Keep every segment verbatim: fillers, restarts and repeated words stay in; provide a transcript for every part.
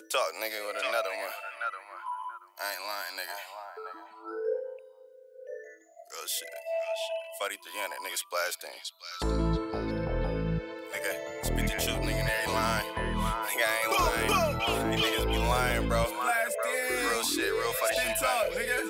Talk, nigga, with another one. I ain't lying, nigga. Real shit. forty-three hundred, nigga, splash things. Nigga, speak the truth, nigga, in every line. Nigga, I ain't lying. These niggas be lying, bro. Real shit, real funny shit. Talk,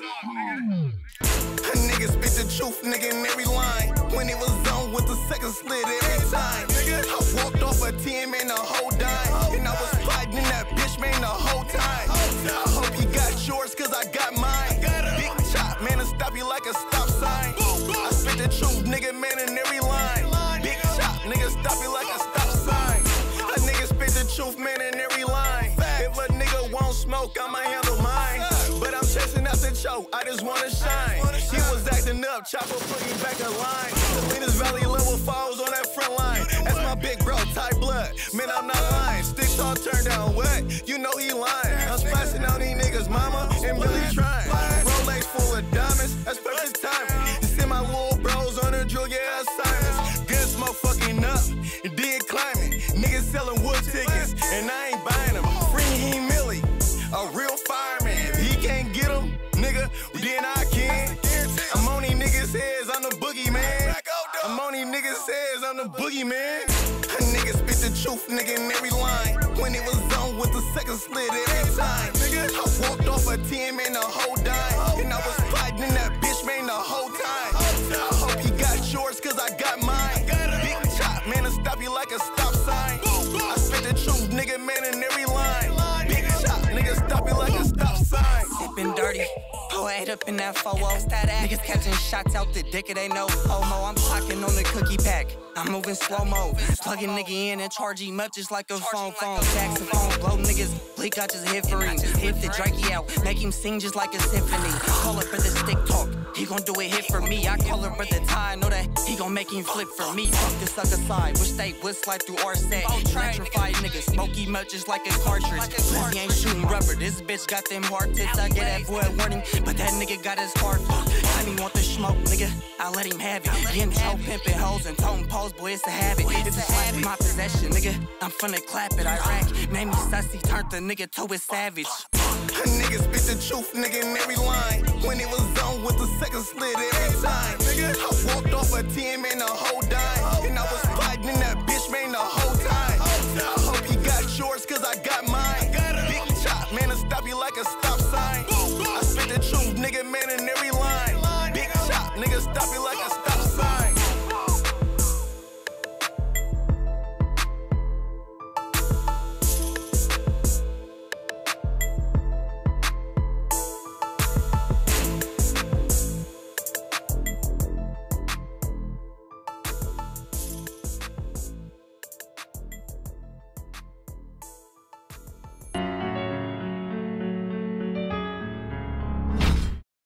nigga. Nigga, speak the truth, nigga, in every line. When it was on with the second slit every time. Nigga, I walked off a ten, man, the whole dime. And I was fighting in that bitch, man, the whole time. I hope you got yours, cause I got mine. Big chop, man, to stop you like a stop sign. I spit the truth, nigga, man, in every line. Big chop, nigga, stop you like a stop sign. A nigga spit the truth, man, in every line. If a nigga won't smoke, I'ma handle mine. But I'm chasing out the choke, I just wanna shine. He was acting up, chopper put him back in line. Salinas Valley level falls on that front line. That's my big bro, Ty Blood. Man, I'm not lying. Sticks all turned down wet, you know he lying. I'm splashing on these niggas, mama, and really trying. Rolex full of diamonds, that's perfect timing. See my little bros on the drill, yeah, assignments. Good smoke fucking up, did climbing. Niggas selling wood tickets, and I ain't buying them. Free he Millie, a real fireman. If he can't get them, nigga, then I can. I'm on these niggas' heads, I'm the boogeyman. I'm on these niggas' heads, I'm the boogeyman. A nigga spit the truth, nigga, in every line. When it was on with the second slit every time. I walked off a ten, man, the whole dime. And I was fighting in that bitch, man, the whole time. I hope you got yours, cause I got mine. Big chop, man, to stop you like a stop sign. I spit the truth, nigga, man, in every line. Big chop, nigga, stop you like a stop sign. Sippin' dirty, poet up in that four oh. Niggas catching shots out the dick, it ain't no homo. I'm talking on the cookie pack, I'm moving slow-mo. Plug a nigga in and charge him up just like a phone phone. Saxophone, blow niggas, bleak out just hit for him. Hit the Drakey out, make him sing just like a symphony. Call her brother stick talk, he gon' do it hit for me. I call her brother Ty, know that he gon' make him flip for me. Fuck the sucker side, wish they would slide through our set. Electrified niggas, smoke him up just like a cartridge. He ain't shooting rubber, this bitch got them hard tits. I get that boy a warning, but that nigga got his heart fucked. I mean want the smoke, nigga, I let him have it. Getting choke, pimpin' hoes and toting pose, boy, it's a habit. It's a slap in my possession, nigga, I'm finna clap it. Iraq made me sussy, turned the nigga to a savage. A nigga spit the truth, nigga, in every line. When it was on with the second slit every time. I walked off a ten, man, the whole dime.